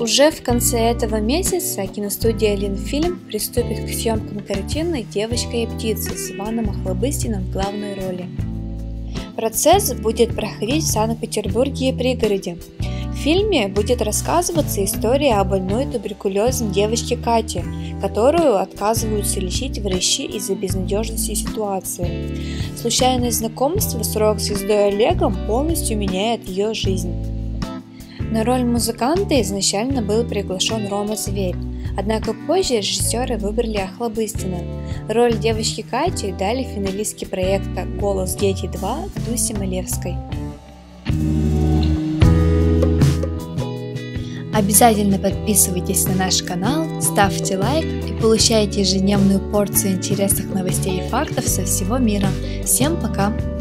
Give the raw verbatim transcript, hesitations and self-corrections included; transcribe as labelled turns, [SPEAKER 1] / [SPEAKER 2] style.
[SPEAKER 1] Уже в конце этого месяца киностудия Ленфильм приступит к съемкам картины «Девочка и птица» с Иваном Охлобыстиным в главной роли. Процесс будет проходить в Санкт-Петербурге и пригороде. В фильме будет рассказываться история о больной туберкулезом девочке Кате, которую отказываются лечить врачи из-за безнадежности ситуации. Случайное знакомство с рок-звездой Олегом полностью меняет ее жизнь. На роль музыканта изначально был приглашен Рома Зверь, однако позже режиссеры выбрали Охлобыстина. Роль девочки Кати дали финалистке проекта «Голос Дети два» Дусе Малевской. Обязательно подписывайтесь на наш канал, ставьте лайк и получайте ежедневную порцию интересных новостей и фактов со всего мира. Всем пока!